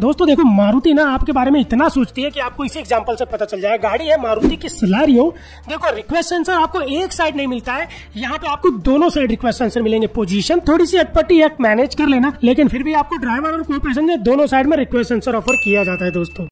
दोस्तों देखो, मारुति ना आपके बारे में इतना सोचती है कि आपको इसी एग्जांपल से पता चल जाए। गाड़ी है मारुति की सिलेरियो। देखो, रिक्वेस्ट सेंसर आपको एक साइड नहीं मिलता है, यहाँ पे आपको दोनों साइड रिक्वेस्ट सेंसर मिलेंगे। पोजीशन थोड़ी सी अटपटी है, मैनेज कर लेना, लेकिन फिर भी आपको ड्राइवर और को पैसेंजर दोनों साइड में रिक्वेस्ट सेंसर ऑफर किया जाता है दोस्तों।